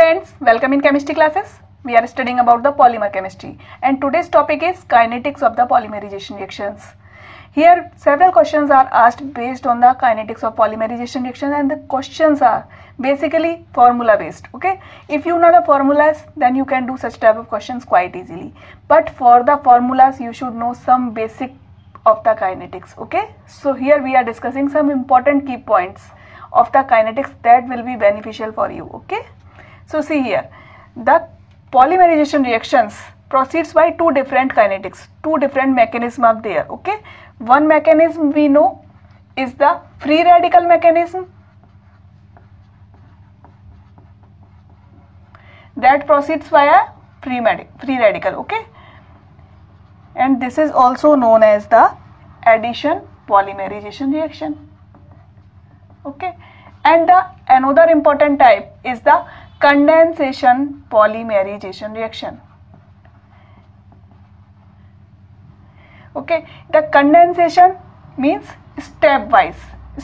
friends, welcome in chemistry classes. We are studying about the polymer chemistry and today's topic is kinetics of the polymerization reactions. Here several questions are asked based on the kinetics of polymerization reaction and the questions are basically formula based. Okay, if you know the formulas then you can do such type of questions quite easily, but for the formulas you should know some basic of the kinetics. Okay, so here we are discussing some important key points of the kinetics that will be beneficial for you. Okay, so see here, the polymerization reactions proceeds by two different kinetics, two different mechanisms are there. Okay, one mechanism we know is the free radical mechanism that proceeds via free radical. Okay, and this is also known as the addition polymerization reaction. Okay, and the another important type is the condensation polymerization reaction. Okay, the condensation means stepwise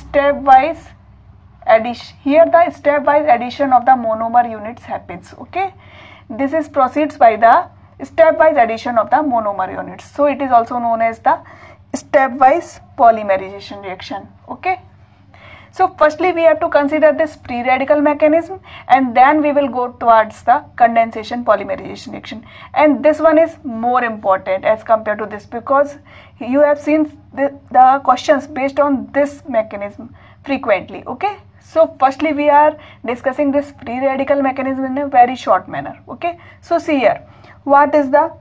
addition. Here the stepwise addition of the monomer units happens. Okay, this is proceeds by the stepwise addition of the monomer units, so it is also known as the stepwise polymerization reaction. Okay, so firstly we have to consider this free radical mechanism and then we will go towards the condensation polymerization reaction, and this one is more important as compared to this because you have seen the questions based on this mechanism frequently. Okay, so firstly we are discussing this free radical mechanism in a very short manner. Okay, so see here, what is the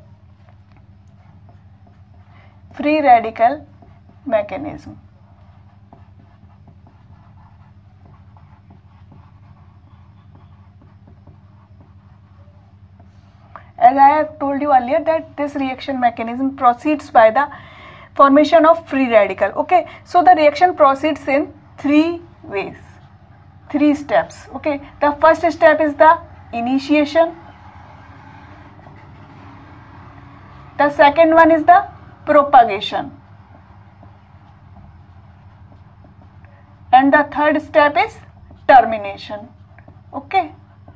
free radical mechanism? As I have told you earlier that this reaction mechanism proceeds by the formation of free radical. Okay, so the reaction proceeds in three ways, three steps. Okay, the first step is the initiation, the second one is the propagation, and the third step is termination. Okay,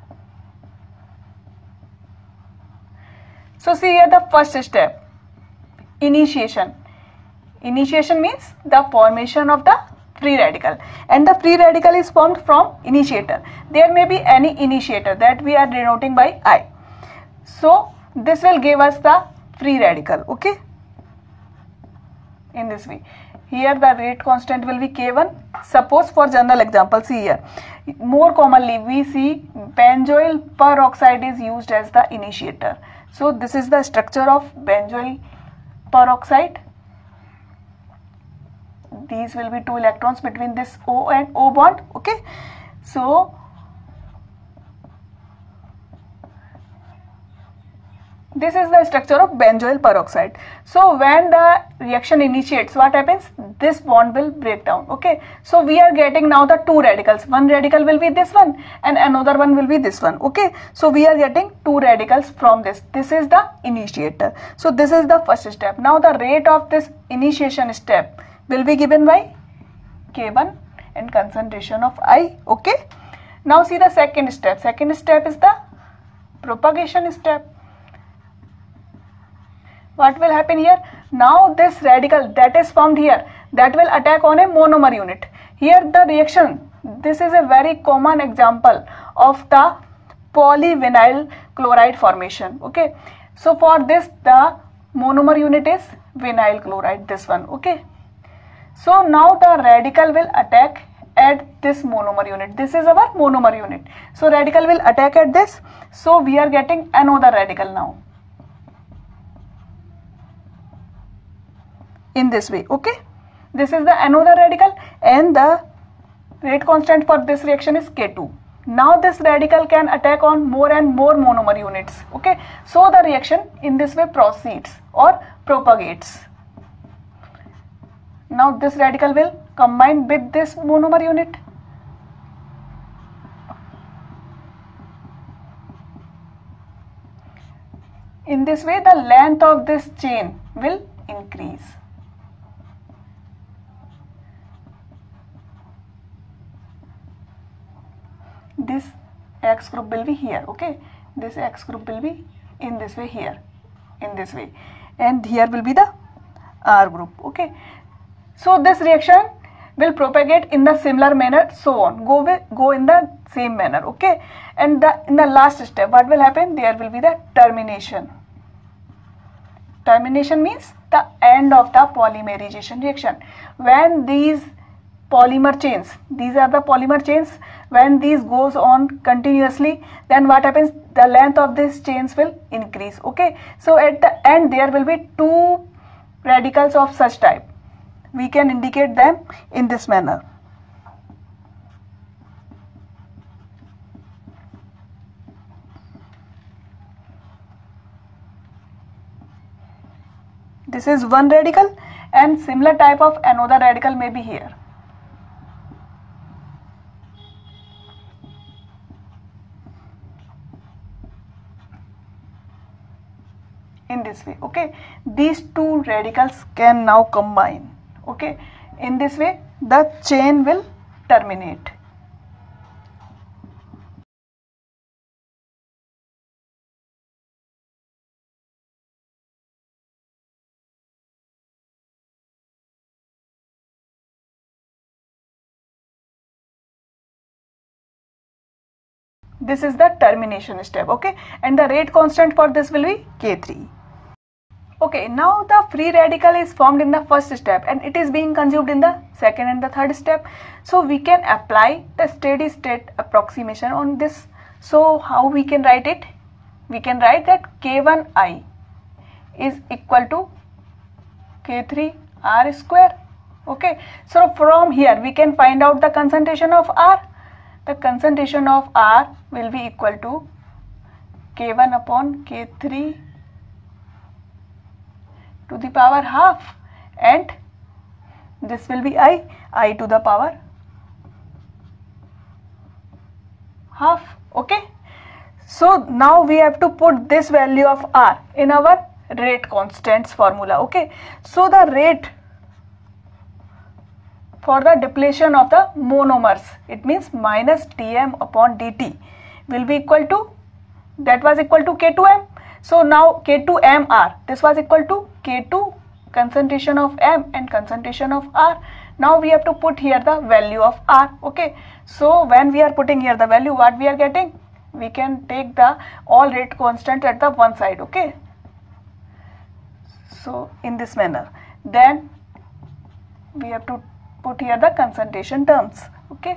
so see here the first step, initiation. Initiation means the formation of the free radical, and the free radical is formed from initiator. There may be any initiator that we are denoting by I. So this will give us the free radical. Okay, in this way. Here the rate constant will be K1. Suppose for general example, see here, more commonly we see benzoyl peroxide is used as the initiator. So this is the structure of benzoyl peroxide. These will be two electrons between this O and O bond. Okay, so this is the structure of benzoyl peroxide. So when the reaction initiates, what happens? This bond will break down. Okay, so we are getting now the two radicals. One radical will be this one and another one will be this one. Okay, so we are getting two radicals from this. This is the initiator. So this is the first step. Now the rate of this initiation step will be given by K1 and concentration of I. Okay, now see the second step. Second step is the propagation step. What will happen here? Now this radical that is formed here, that will attack on a monomer unit. Here the reaction, this is a very common example of the polyvinyl chloride formation. Okay, so for this the monomer unit is vinyl chloride, this one. Okay, so now the radical will attack at this monomer unit. This is our monomer unit, so radical will attack at this, so we are getting another radical now in this way. Okay, this is the another radical and the rate constant for this reaction is K2. Now this radical can attack on more and more monomer units. Okay, so the reaction in this way proceeds or propagates. Now this radical will combine with this monomer unit. In this way the length of this chain will increase. This X group will be here. Okay, this X group will be in this way here, in this way, and here will be the R group. Okay, so this reaction will propagate in the similar manner, so on, go in the same manner. Okay, and in the last step what will happen, there will be the termination. Termination means the end of the polymerization reaction. When these polymer chains, these are the polymer chains, when these goes on continuously, then what happens, the length of these chains will increase. Okay, so at the end there will be two radicals of such type. We can indicate them in this manner. This is one radical, and similar type of another radical may be here. In this way. Okay, these two radicals can now combine. Okay, in this way the chain will terminate. This is the termination step. Okay, and the rate constant for this will be K3. Okay, now the free radical is formed in the first step and it is being consumed in the second and the third step. So we can apply the steady state approximation on this. So how we can write it? We can write that K1I is equal to K3R square. Okay, so from here we can find out the concentration of R. The concentration of R will be equal to K1 upon K3 to the power half, and this will be I to the power half. Okay, so now we have to put this value of R in our rate constants formula. Okay, so the rate for the depletion of the monomers, it means minus dm upon dt will be equal to, that was equal to K2m. So now K2mR, this was equal to K2 concentration of M and concentration of R. Now we have to put here the value of R. Okay, so when we are putting here the value, what we are getting, we can take the all rate constant at the one side. Okay, so in this manner, then we have to put here the concentration terms. Okay,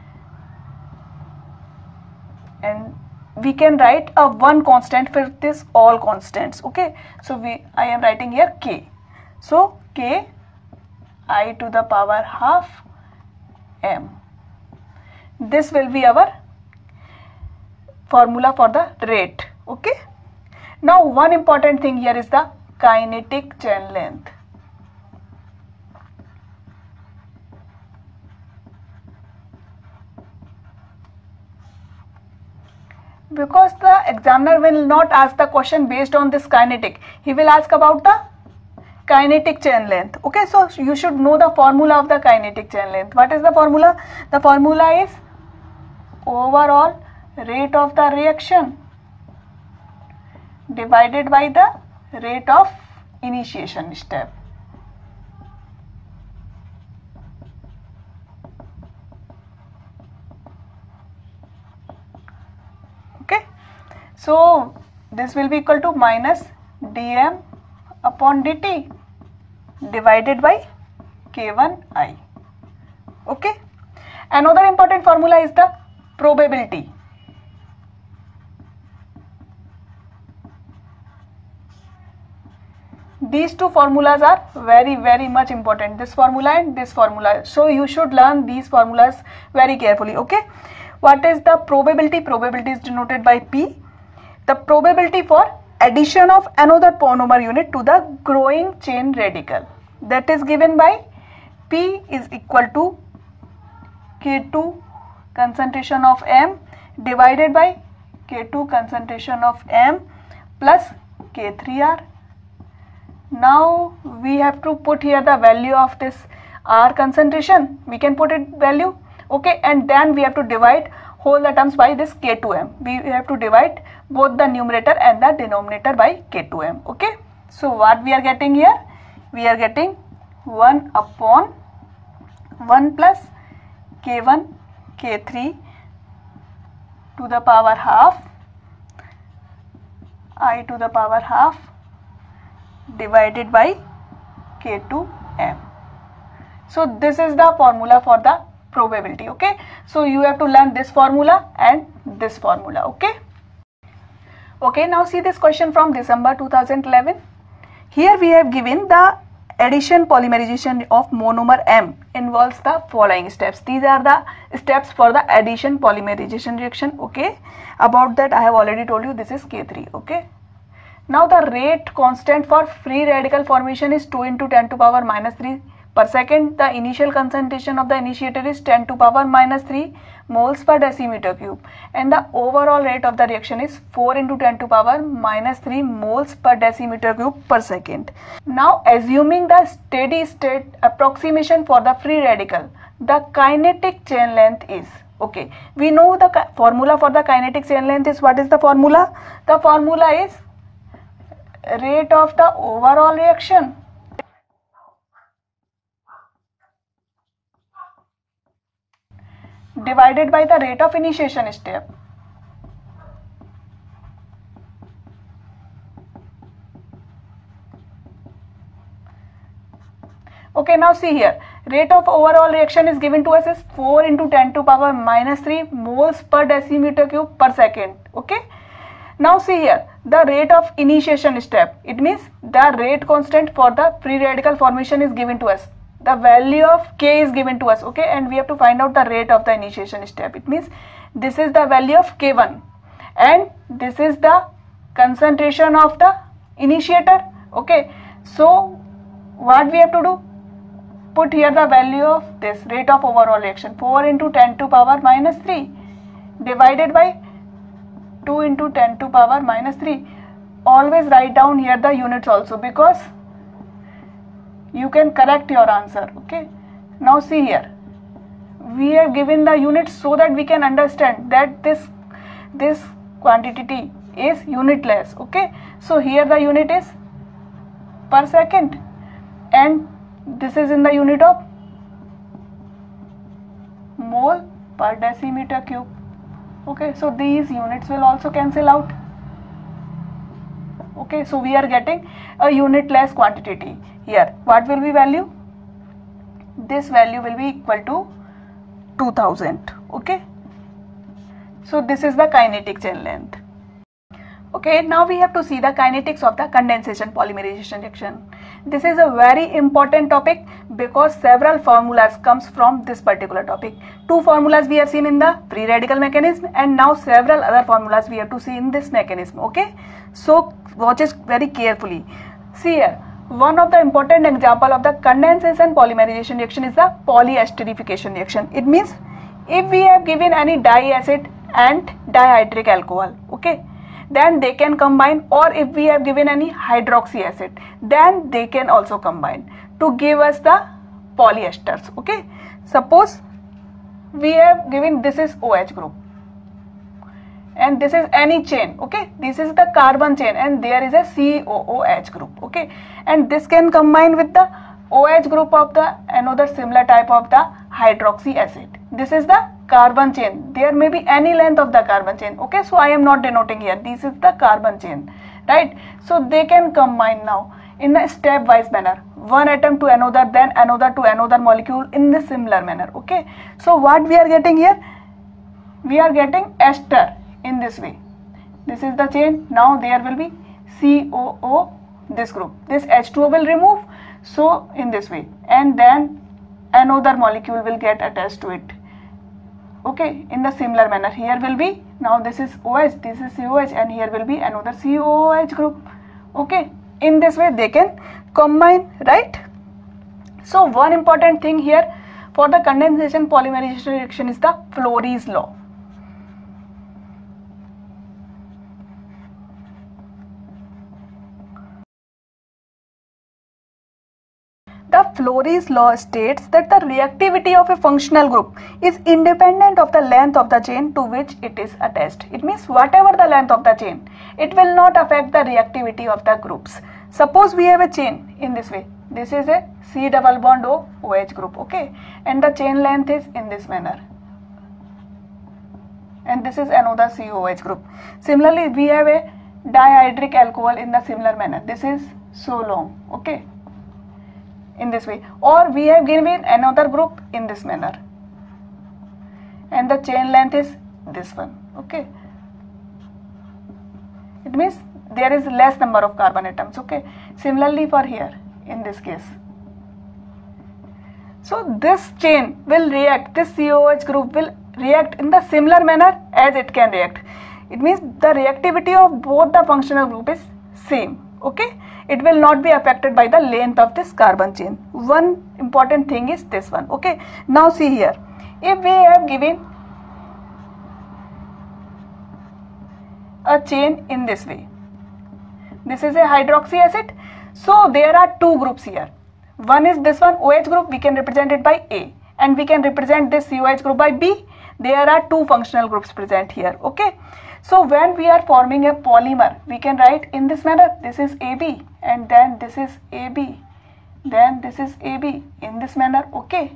and we can write a one constant for this all constants. Okay, so I am writing here K. So K I to the power half M. This will be our formula for the rate. Okay, now one important thing here is the kinetic chain length. Because the examiner will not ask the question based on this kinetic, he will ask about the kinetic chain length. Okay, so you should know the formula of the kinetic chain length. What is the formula? The formula is overall rate of the reaction divided by the rate of initiation step. Okay, so this will be equal to minus dm upon dt divided by K1I. Okay, another important formula is the probability. These two formulas are very much important, this formula and this formula. So you should learn these formulas very carefully. Okay, what is the probability? Probability is denoted by P. The probability for addition of another monomer unit to the growing chain radical, that is given by P is equal to K2 concentration of M divided by K2 concentration of M plus K3R. Now we have to put here the value of this R concentration. We can put it value. Okay, and then we have to divide whole the terms by this K2M. We have to divide both the numerator and the denominator by K2M. Okay. So what we are getting here? We are getting 1 upon 1 plus K1 K3 to the power half I to the power half divided by K2M. So this is the formula for the probability. Okay. So you have to learn this formula and this formula. Okay. Okay, now see this question from December 2011. Here we have given the addition polymerization of monomer M involves the following steps. These are the steps for the addition polymerization reaction. Okay. About that I have already told you, this is K3. Okay. Now the rate constant for free radical formation is 2 into 10 to power minus 3 per second. The initial concentration of the initiator is 10 to power minus 3 moles per decimeter cube, and the overall rate of the reaction is 4 into 10 to power minus 3 moles per decimeter cube per second. Now assuming the steady state approximation for the free radical, the kinetic chain length is, okay, we know the formula for the kinetic chain length is, what is the formula? The formula is rate of the overall reaction divided by the rate of initiation step. Okay, now see here, rate of overall reaction is given to us is 4 into 10 to power minus 3 moles per decimeter cube per second. Okay. Now see here, the rate of initiation step, it means the rate constant for the free radical formation is given to us. The value of K is given to us. Okay, and we have to find out the rate of the initiation step. It means this is the value of K1 and this is the concentration of the initiator. Okay, so what we have to do? Put here the value of this rate of overall reaction, 4 into 10 to power minus 3 divided by 2 into 10 to power minus 3. Always write down here the units also, because you can correct your answer. Okay. Now see here, we have given the units so that we can understand that this quantity is unitless. Okay. So here the unit is per second and this is in the unit of mole per decimeter cube. Okay, so these units will also cancel out. Okay, so we are getting a unitless quantity here. What will be value? This value will be equal to 2000. Okay, so this is the kinetic chain length. Okay, now we have to see the kinetics of the condensation polymerization reaction. This is a very important topic because several formulas comes from this particular topic. Two formulas we have seen in the free radical mechanism and now several other formulas we have to see in this mechanism. Okay, so watch it very carefully. See here, one of the important example of the condensation polymerization reaction is the polyesterification reaction. It means if we have given any diacid and dihydric alcohol, okay, then they can combine, or if we have given any hydroxy acid, then they can also combine to give us the polyesters. Okay, suppose we have given this is OH group and this is any chain. Okay, this is the carbon chain and there is a COOH group. Okay, and this can combine with the OH group of the another similar type of the hydroxy acid. This is the carbon chain. There may be any length of the carbon chain. Okay, so I am not denoting here. This is the carbon chain, right? So they can combine now in a stepwise manner, one atom to another, then another to another molecule in the similar manner. Okay, so what we are getting here? We are getting ester in this way. This is the chain. Now there will be COO, this group. This H2O will remove. So in this way, and then another molecule will get attached to it. Okay, in the similar manner, here will be, now this is OH, this is COH, and here will be another COOH group. Okay, in this way they can combine, right? So one important thing here for the condensation polymerization reaction is the Flory's law. The Flory's law states that the reactivity of a functional group is independent of the length of the chain to which it is attached. It means whatever the length of the chain, it will not affect the reactivity of the groups. Suppose we have a chain in this way. This is a C double bond O OH group, okay, and the chain length is in this manner, and this is another COOH group. Similarly, we have a dihydric alcohol in the similar manner. This is so long, okay, in this way, or we have given another group in this manner, and the chain length is this one, okay. It means there is less number of carbon atoms, okay. Similarly for here, in this case, so this chain will react, this COOH group will react in the similar manner as it can react. It means the reactivity of both the functional group is same, okay. It will not be affected by the length of this carbon chain. One important thing is this one, okay. Now see here, if we have given a chain in this way, this is a hydroxy acid, so there are two groups here. One is this one OH group, we can represent it by A, and we can represent this COH group by B. There are two functional groups present here, okay. So when we are forming a polymer, we can write in this manner, this is AB, and then this is AB, then this is AB, in this manner, okay.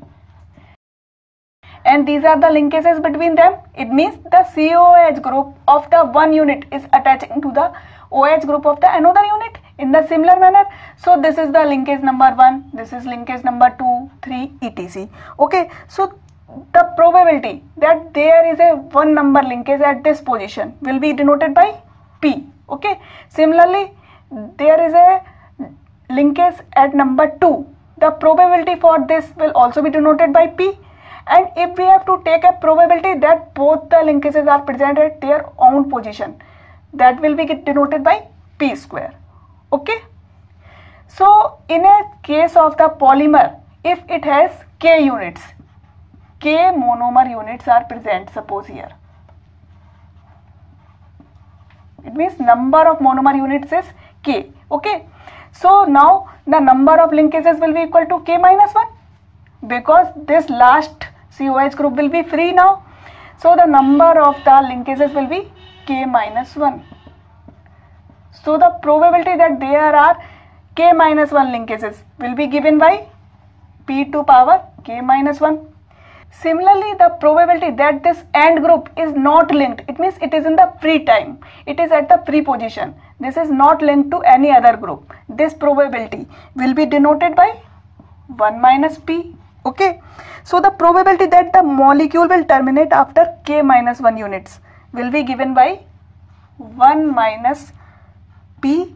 And these are the linkages between them. It means the COOH group of the one unit is attaching to the OH group of the another unit in the similar manner. So this is the linkage number 1, this is linkage number 2, 3, etc. Okay, so the probability that there is a one number linkage at this position will be denoted by P, okay. Similarly, there is a linkage at number 2. The probability for this will also be denoted by P. And if we have to take a probability that both the linkages are present at their own position, that will be denoted by P square, okay. So in a case of the polymer, if it has K units, K monomer units are present, suppose here, it means number of monomer units is K, okay. So now the number of linkages will be equal to K minus 1, because this last COH group will be free now. So the number of the linkages will be K minus 1. So the probability that there are K minus 1 linkages will be given by P to power K minus 1. Similarly, the probability that this AND group is not linked, it means it is in the free time, it is at the free position, this is not linked to any other group, this probability will be denoted by 1 minus P, okay. So the probability that the molecule will terminate after K minus 1 units will be given by 1 minus P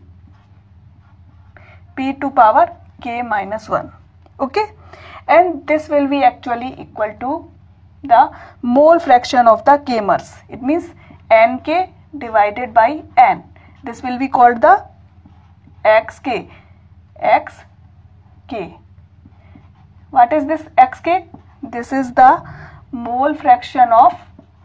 to power K minus 1, okay. And this will be actually equal to the mole fraction of the K-mers. It means Nk divided by N. This will be called the xk. What is this xk? This is the mole fraction of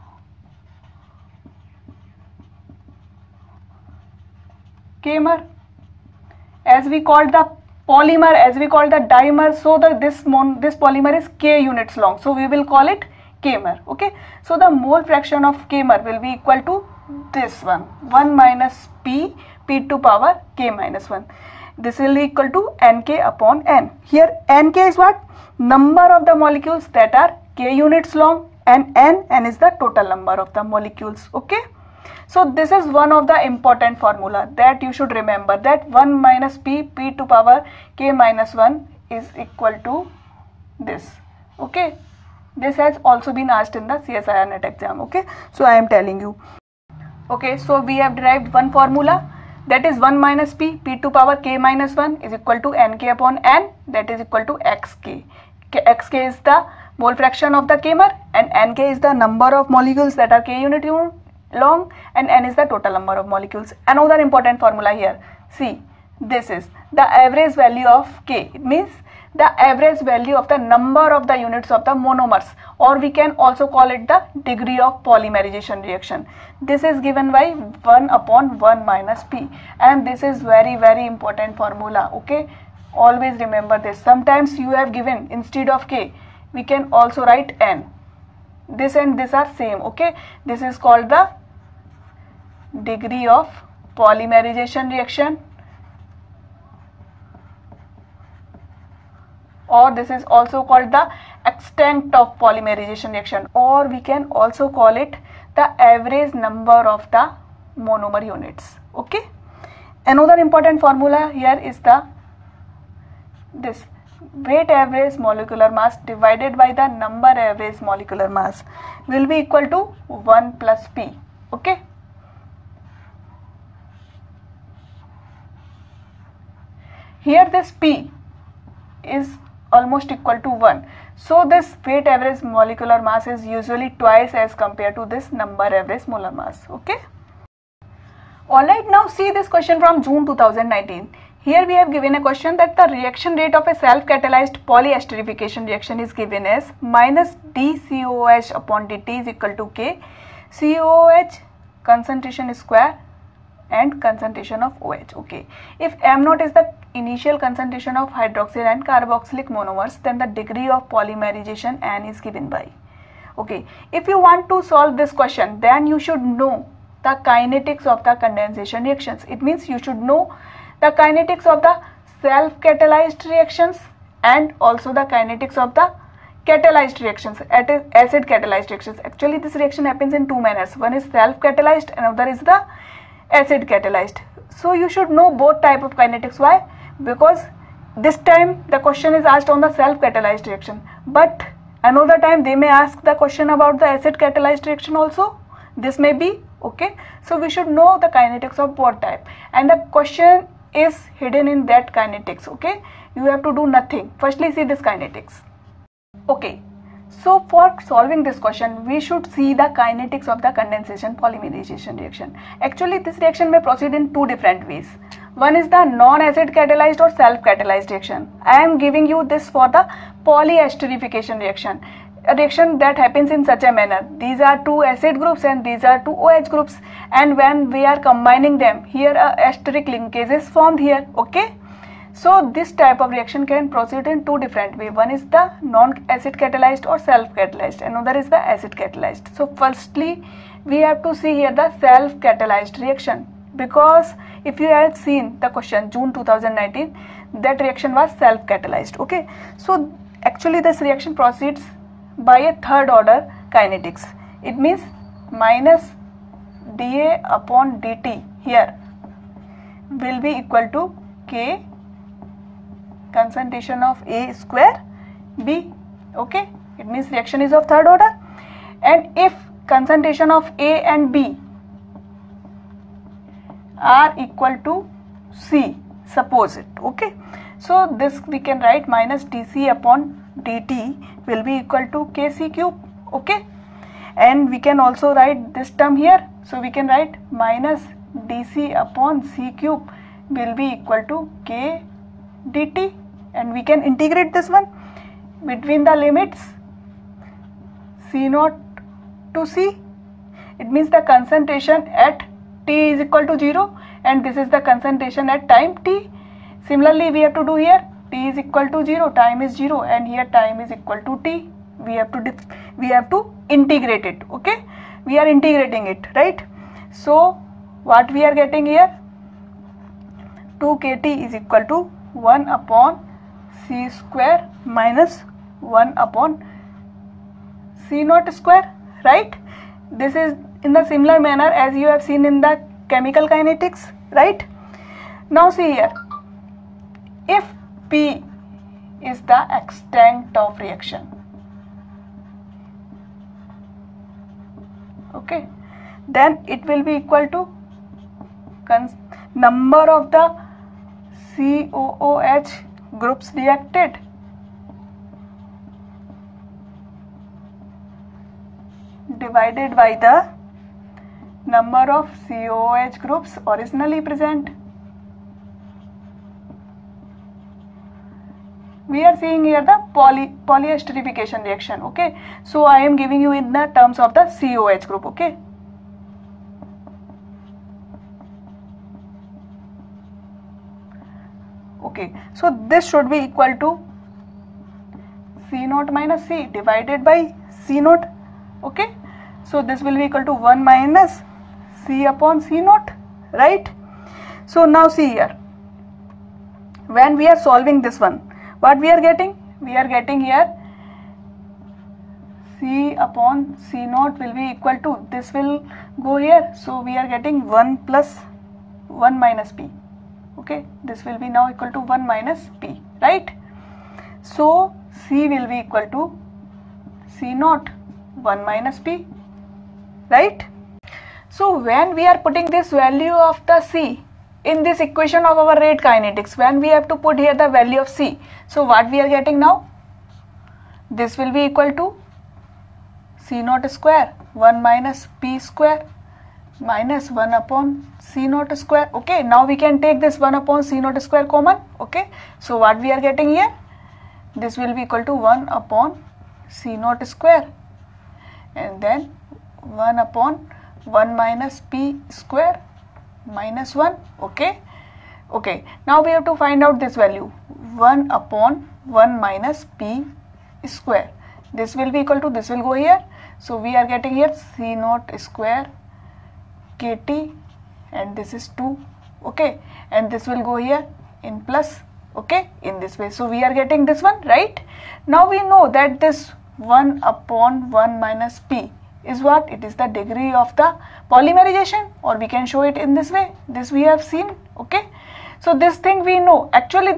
K-mer. As we called the polymer, as we call the dimer, so this polymer is K units long, so we will call it K-mer, okay. So the mole fraction of K-mer will be equal to this one, 1 minus P to power K minus 1. This will be equal to Nk upon N. Here Nk is what? Number of the molecules that are K units long, and N is the total number of the molecules, okay. So this is one of the important formula that you should remember, that 1 minus P to power K minus 1 is equal to this, okay. This has also been asked in the CSIR NET exam, okay. So I am telling you, okay. So we have derived one formula, that is 1 minus P to power K minus 1 is equal to Nk upon N, that is equal to xk. Xk is the mole fraction of the K-mer, and Nk is the number of molecules that are K unit long, and N is the total number of molecules. Another important formula here, see, this is the average value of K. It means the average value of the number of the units of the monomers, or we can also call it the degree of polymerization reaction. This is given by 1 upon 1 minus P, and this is very important formula, okay. Always remember this. Sometimes you have given instead of K, we can also write N. This and this are same, okay? This is called the degree of polymerization reaction, or this is also called the extent of polymerization reaction, or we can also call it the average number of the monomer units, okay? Another important formula here is this weight average molecular mass divided by the number average molecular mass will be equal to 1 plus P, okay? Here this P is almost equal to 1. So this weight average molecular mass is usually twice as compared to this number average molar mass, okay? Alright, now see this question from June 2019. Here we have given a question that the reaction rate of a self-catalyzed polyesterification reaction is given as minus dCOOH upon dt is equal to K, COOH concentration square and concentration of OH, okay? If M0 is the initial concentration of hydroxyl and carboxylic monomers, then the degree of polymerization N is given by, okay? If you want to solve this question, then you should know the kinetics of the condensation reactions. It means you should know the kinetics of the self-catalyzed reactions and also the kinetics of the catalyzed reactions, acid catalyzed reactions. Actually this reaction happens in two manners. One is self-catalyzed, another is the acid catalyzed. So you should know both type of kinetics. Why? Because this time the question is asked on the self-catalyzed reaction, but another time they may ask the question about the acid catalyzed reaction also. This may be, okay? So we should know the kinetics of both type, and the question is hidden in that kinetics, okay? You have to do nothing. Firstly see this kinetics, okay? So for solving this question, we should see the kinetics of the condensation polymerization reaction. Actually this reaction may proceed in two different ways. One is the non-acid catalyzed or self-catalyzed reaction. I am giving you this for the polyesterification reaction, a reaction that happens in such a manner. These are two acid groups and these are two OH groups, and when we are combining them, here a esteric linkage is formed here, okay? So this type of reaction can proceed in two different ways. One is the non-acid catalyzed or self-catalyzed, another is the acid catalyzed. So firstly we have to see here the self-catalyzed reaction, because if you have seen the question June 2019, that reaction was self-catalyzed, okay? So actually this reaction proceeds by a third order kinetics. It means minus dA upon dt here will be equal to K concentration of A square B, okay? It means reaction is of third order, and if concentration of A and B are equal to C, suppose it, okay? So this we can write minus dC upon dt will be equal to Kc cube, okay? And we can also write this term here, so we can write minus dC upon C cube will be equal to K dt, and we can integrate this one between the limits C0 to C. It means the concentration at T is equal to 0, and this is the concentration at time T. Similarly we have to do here, T is equal to 0, time is 0, and here time is equal to T. We have to integrate it, okay? We are integrating it, right? So what we are getting here, 2 kT is equal to 1 upon C square minus 1 upon C0 square, right? This is in the similar manner as you have seen in the chemical kinetics, right? Now see here, if P is the extent of reaction, okay, then it will be equal to number of the COOH groups reacted divided by the number of COOH groups originally present. We are seeing here the polyesterification reaction, okay? So I am giving you in the terms of the COOH group, okay? Okay, so this should be equal to C naught minus C divided by C naught. Okay, so this will be equal to 1 minus C upon C naught, right? So now see here, when we are solving this one, what we are getting? We are getting here C upon C naught will be equal to, this will go here, so we are getting 1 plus 1 minus P. Okay, this will be now equal to 1 minus P, right? So C will be equal to C naught 1 minus P, right? So when we are putting this value of the C in this equation of our rate kinetics, when we have to put here the value of C, so what we are getting now? This will be equal to C naught square 1 minus P square minus 1 upon C naught square. Okay, now we can take this 1 upon C naught square common. Okay, so what we are getting here? This will be equal to 1 upon C naught square and then 1 upon 1 minus P square minus 1. Okay, okay, now we have to find out this value 1 upon 1 minus P square. This will be equal to, this will go here, so we are getting here C naught square KT and this is 2. Okay, and this will go here in plus. Okay, in this way, so we are getting this one, right? Now we know that this 1 upon 1 minus P is what? It is the degree of the polymerization, or we can show it in this way. This we have seen. Okay, so this thing we know. Actually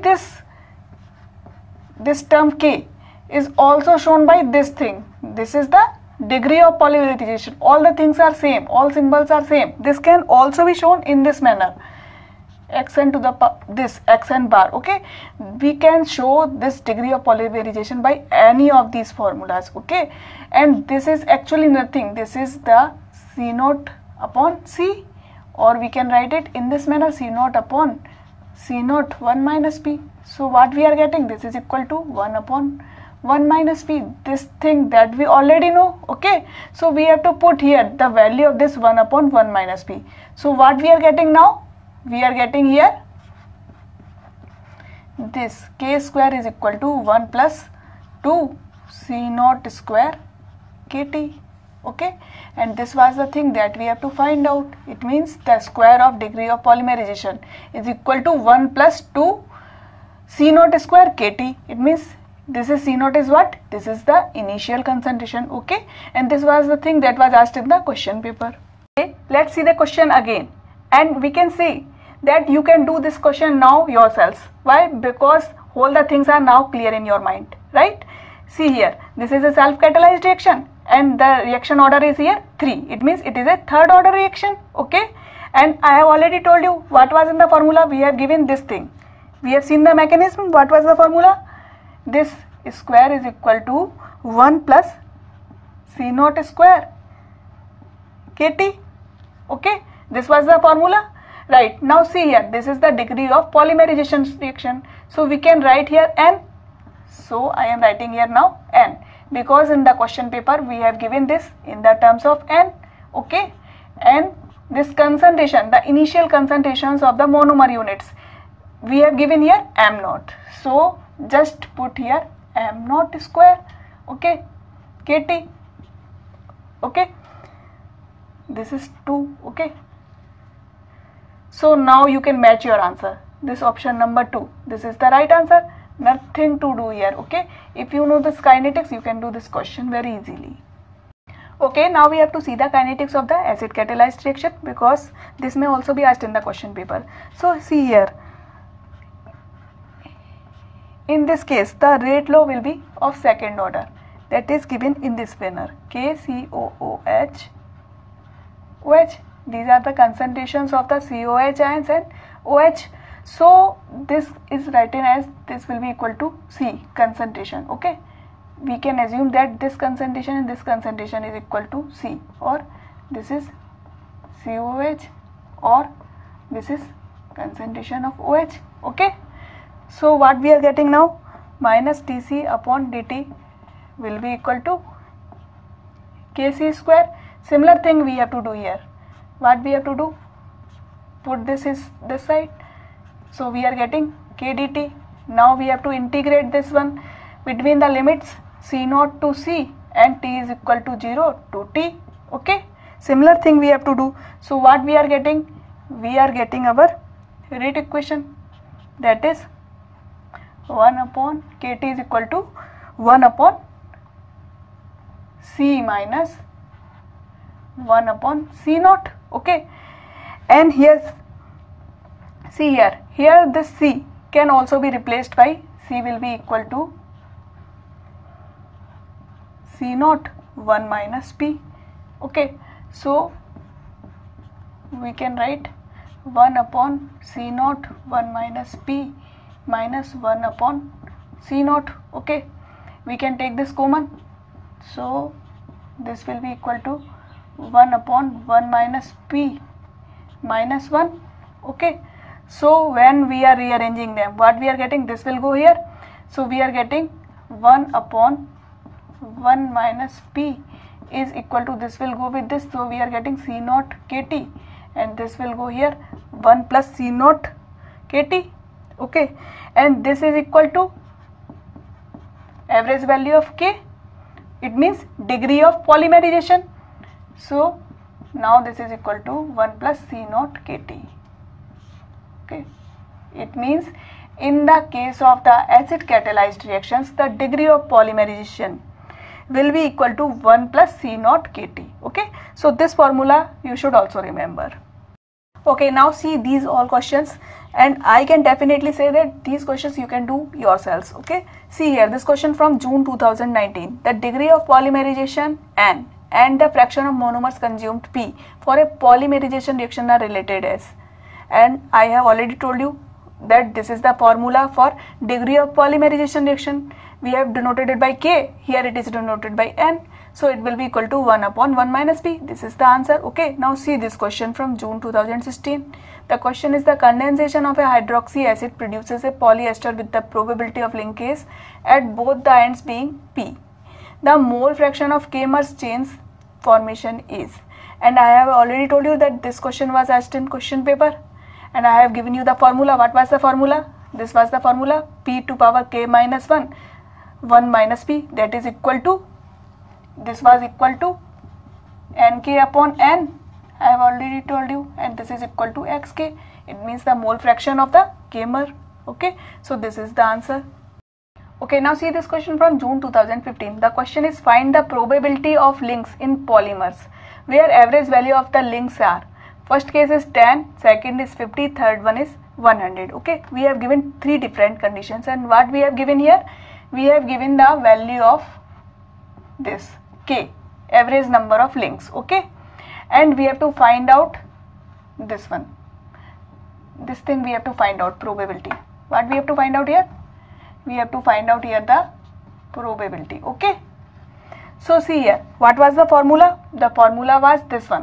this term K is also shown by this thing. This is the degree of polymerization. All the things are same, all symbols are same. This can also be shown in this manner, xn to the this xn bar. Okay, we can show this degree of polymerization by any of these formulas. Okay, and this is actually nothing, this is the C naught upon C, or we can write it in this manner, C naught upon C naught 1 minus P. So what we are getting? This is equal to 1 upon 1 minus P, this thing that we already know. Okay, so we have to put here the value of this 1 upon 1 minus P. So what we are getting now? We are getting here this K square is equal to 1 plus 2 C naught square KT. Okay, and this was the thing that we have to find out. It means the square of degree of polymerization is equal to 1 plus 2 C naught square KT. It means this is C naught is what? This is the initial concentration. Okay, and this was the thing that was asked in the question paper. Okay, let's see the question again, and we can see that you can do this question now yourselves. Why? Because all the things are now clear in your mind, right? See here, this is a self-catalyzed reaction and the reaction order is here 3. It means it is a third order reaction. Okay, and I have already told you what was in the formula. We have given this thing. We have seen the mechanism. What was the formula? This square is equal to 1 plus C naught square KT. Okay, this was the formula. Right, now see here, this is the degree of polymerization reaction. So we can write here N. So I am writing here now N, because in the question paper we have given this in the terms of N. Okay, and this concentration, the initial concentrations of the monomer units, we have given here M naught. So just put here M naught square. Okay, KT. Okay, this is 2. Okay, so now you can match your answer. This option number 2, this is the right answer. Nothing to do here. Okay, if you know this kinetics, you can do this question very easily. Okay, now we have to see the kinetics of the acid catalyzed reaction, because this may also be asked in the question paper. So see here, in this case the rate law will be of second order, that is given in this manner, KCOOH OH. These are the concentrations of the COH ions and OH. So this is written as, this will be equal to C concentration. Okay, we can assume that this concentration and this concentration is equal to C, or this is COH, or this is concentration of OH. Okay, so what we are getting now? Minus dC upon dt will be equal to Kc square. Similar thing we have to do here. What we have to do? Put this is this side. So we are getting k dt. Now we have to integrate this one between the limits c naught to c and t is equal to 0 to t. Okay, similar thing we have to do. So what we are getting? We are getting our rate equation, that is 1 upon kt is equal to 1 upon c minus 1 upon c naught. Okay, and here see here this c can also be replaced by c will be equal to c naught 1 minus p. Okay, so we can write 1 upon c naught 1 minus p minus 1 upon c naught. Okay, we can take this common, so this will be equal to 1 upon 1 minus p minus 1. Okay, so when we are rearranging them, what we are getting? This will go here, so we are getting 1 upon 1 minus p is equal to, this will go with this, so we are getting c naught kt, and this will go here 1 plus c naught kt. Okay, and this is equal to average value of k, it means degree of polymerization. So now this is equal to 1 plus c naught kt. Okay, it means in the case of the acid catalyzed reactions, the degree of polymerization will be equal to 1 plus c naught kt. Okay, so this formula you should also remember. Okay, now see these all questions, and I can definitely say that these questions you can do yourselves. Okay, see here this question from June 2019. The degree of polymerization N and the fraction of monomers consumed P for a polymerization reaction are related as, and I have already told you that this is the formula for degree of polymerization reaction. We have denoted it by k, here it is denoted by n, so it will be equal to 1 upon 1 minus p. This is the answer. Okay, now see this question from June 2016. The question is, the condensation of a hydroxy acid produces a polyester with the probability of linkage at both the ends being p. The mole fraction of Kramers chains formation is, and I have already told you that this question was asked in question paper, and I have given you the formula. What was the formula? This was the formula, p to power k minus 1 minus p, that is equal to, this was equal to nk upon n, I have already told you, and this is equal to xk. It means the mole fraction of the Kramers. Okay, so this is the answer. Okay, now see this question from June 2015. The question is, find the probability of links in polymers where average value of the links are. First case is 10, second is 50, third one is 100. Okay, we have given three different conditions, and what we have given here? We have given the value of this k, average number of links. Okay, and we have to find out this one, this thing we have to find out, probability. What we have to find out here? We have to find out here the probability. Okay, so see here, what was the formula? The formula was this one.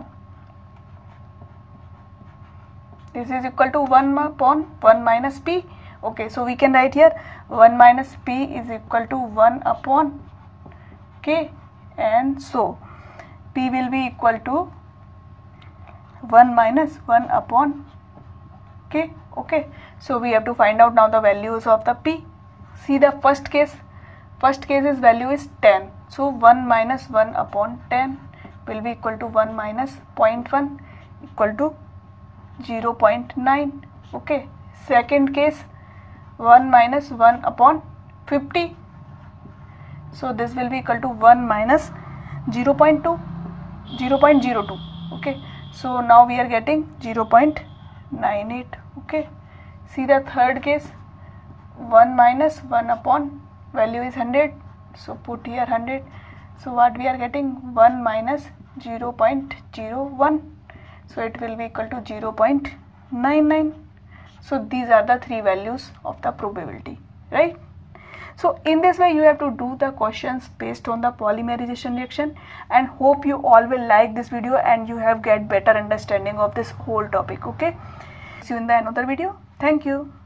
This is equal to 1 upon 1 minus p. Okay, so we can write here 1 minus p is equal to 1 upon k, and so p will be equal to 1 minus 1 upon k. Okay, so we have to find out now the values of the p. See the first case's value is 10, so 1 minus 1 upon 10 will be equal to 1 minus 0.1 equal to 0.9. Okay, second case 1 minus 1 upon 50, so this will be equal to 1 minus 0.02. Okay, so now we are getting 0.98. Okay, see the third case, 1 minus 1 upon value is 100, so put here 100, so what we are getting? 1 minus 0.01, so it will be equal to 0.99. So these are the three values of the probability, right? So in this way you have to do the questions based on the polymerization reaction, and hope you all will like this video and you have get better understanding of this whole topic. Okay, see you in the another video. Thank you.